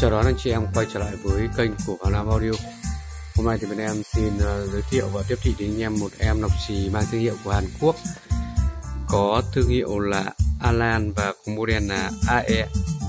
Chào đón anh chị em quay trở lại với kênh của Hoàng Nam Audio. Hôm nay thì bên em xin giới thiệu và tiếp thị đến anh em một em nọc xì mang thương hiệu của Hàn Quốc, có thương hiệu là Alan và có model là AE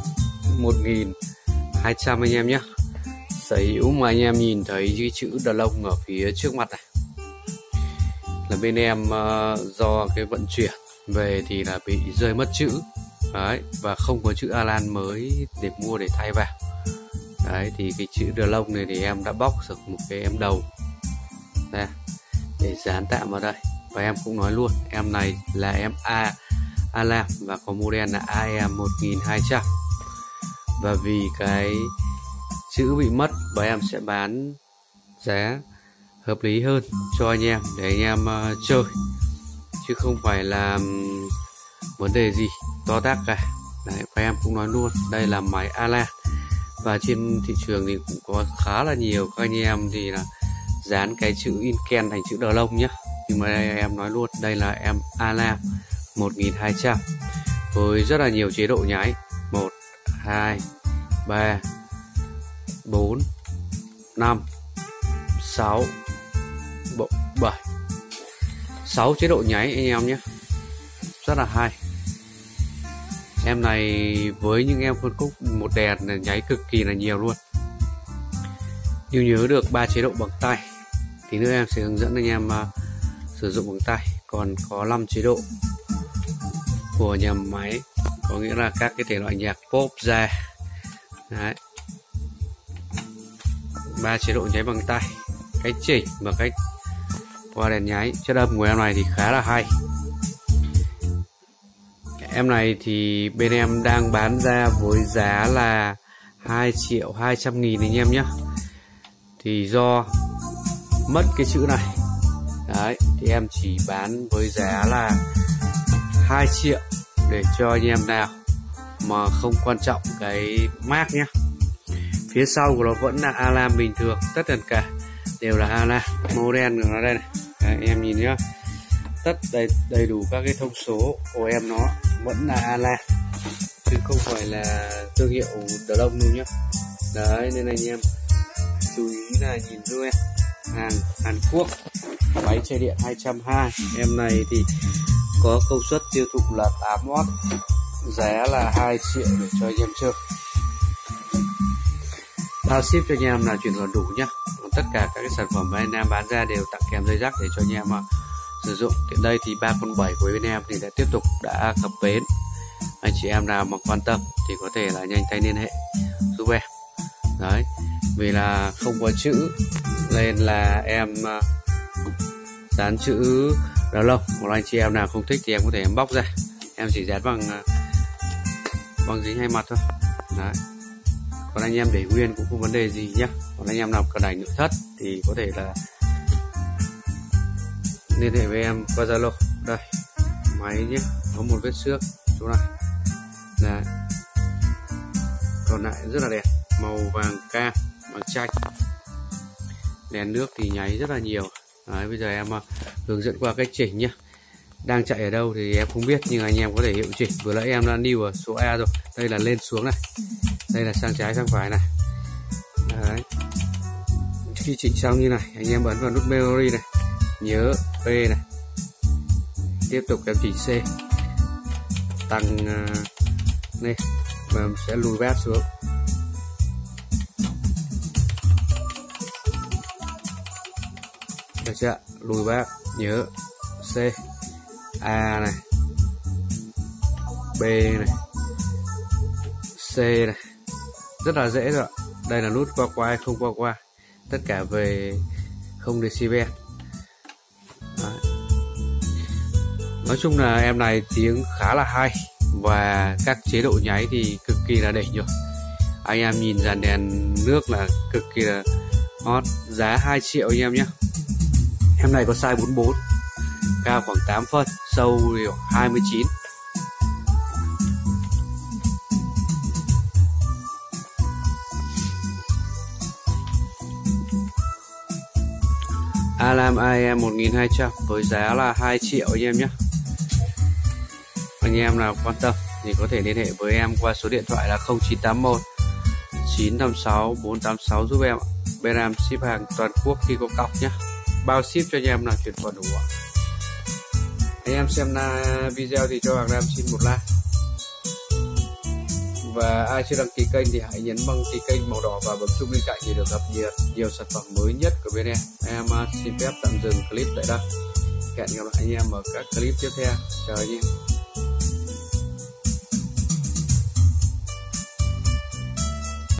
1200 anh em nhé. Sở hữu mà anh em nhìn thấy cái chữ đờ lông ở phía trước mặt này là bên em do cái vận chuyển về thì là bị rơi mất chữ đấy, và không có chữ Alan mới để mua để thay vào. Đấy thì cái chữ đờ lông này thì em đã bóc được một cái em đầu đây, để dán tạm vào đây. Và em cũng nói luôn, em này là em Alan và có model là AE 1200. Và vì cái chữ bị mất và em sẽ bán giá hợp lý hơn cho anh em để anh em chơi, chứ không phải là vấn đề gì to tát cả. Đấy, và em cũng nói luôn, đây là máy Alan và trên thị trường thì cũng có khá là nhiều các anh em thì là dán cái chữ in ken thành chữ đờ lông nhé. Nhưng mà đây em nói luôn, đây là em Alan 1200 với rất là nhiều chế độ nháy: 1, 2, 3, 4, 5, 6, 7, 6 chế độ nháy anh em nhé, rất là hay. Em này với những em phân khúc một đèn là nháy cực kỳ là nhiều luôn. Nếu nhớ được 3 chế độ bằng tay thì nữa em sẽ hướng dẫn anh em sử dụng bằng tay. Còn có 5 chế độ của nhà máy, có nghĩa là các cái thể loại nhạc pop ra. Đấy, 3 chế độ nháy bằng tay, cách chỉnh và cách qua đèn nháy. Chất âm của em này thì khá là hay. Em này thì bên em đang bán ra với giá là 2.200.000 anh em nhé. Thì do mất cái chữ này đấy thì em chỉ bán với giá là 2 triệu để cho anh em nào mà không quan trọng cái mác nhé. Phía sau của nó vẫn là Alan bình thường, tất cả đều là Alan. Model của nó đây này, đấy, em nhìn nhá, tất đầy đủ các cái thông số của em nó vẫn là Alan chứ không phải là thương hiệu đờ lông đâu nhá. Đấy nên anh em chú ý là nhìn giúp em, hàng Hàn Quốc, máy chạy điện 220. Em này thì có công suất tiêu thụ là 8W, giá là 2 triệu để cho anh em chơi. Bao ship cho anh em là chuyển khoản đủ nhá. Còn tất cả các cái sản phẩm mà anh em bán ra đều tặng kèm dây rắc để cho anh em sử dụng. Hiện đây thì 3 con 7 của bên em thì đã tiếp tục đã cập bến. Anh chị em nào mà quan tâm thì có thể là nhanh tay liên hệ giúp em. Đấy, vì là không có chữ nên là em dán chữ đờ lông. Một anh chị em nào không thích thì em có thể em bóc ra, em chỉ dán bằng dính hai mặt thôi. Đấy, còn anh em để nguyên cũng không vấn đề gì nhá. Còn anh em nào cần ảnh nội thất thì có thể là liên hệ với em qua Zalo. Đây máy nhé, có một vết xước chỗ này. Đấy, còn lại rất là đẹp, màu vàng cam, vàng chanh. Đèn nước thì nháy rất là nhiều. Đấy, bây giờ em hướng dẫn qua cách chỉnh nhé. Đang chạy ở đâu thì em không biết, nhưng anh em có thể hiệu chỉnh. Vừa nãy em đã lưu ở số A rồi, đây là lên xuống này, đây là sang trái sang phải này. Đấy, khi chỉnh xong như này, anh em ấn vào nút memory này, nhớ P này, tiếp tục em chỉnh C, tăng này và sẽ lùi bát xuống. Được chưa? Lùi bát, nhớ C, A này, B này, C này, rất là dễ rồi. Đây là nút qua hay không qua, tất cả về 0 decibel. Đấy. Nói chung là em này tiếng khá là hay và các chế độ nháy thì cực kỳ là đỉnh rồi. Anh em nhìn dàn đèn nước là cực kỳ là hot, giá 2 triệu anh em nhé. Em này có size 44, cao khoảng 8 phân, sâu 29. Alan AE 1200 với giá là 2 triệu anh em nhé. Anh em nào quan tâm thì có thể liên hệ với em qua số điện thoại là 0981 956 486 giúp em ạ. Bên em ship hàng toàn quốc khi có cọc nhé. Bao ship cho anh em là chuyển khoản đủ ạ. Anh em xem video thì cho Hoàng Nam xin một like. Và ai chưa đăng ký kênh thì hãy nhấn đăng ký kênh màu đỏ và bấm chuông bên cạnh để được cập nhật nhiều sản phẩm mới nhất của bên em. Em xin phép tạm dừng clip tại đây. Hẹn gặp lại anh em ở các clip tiếp theo. Chào anh em.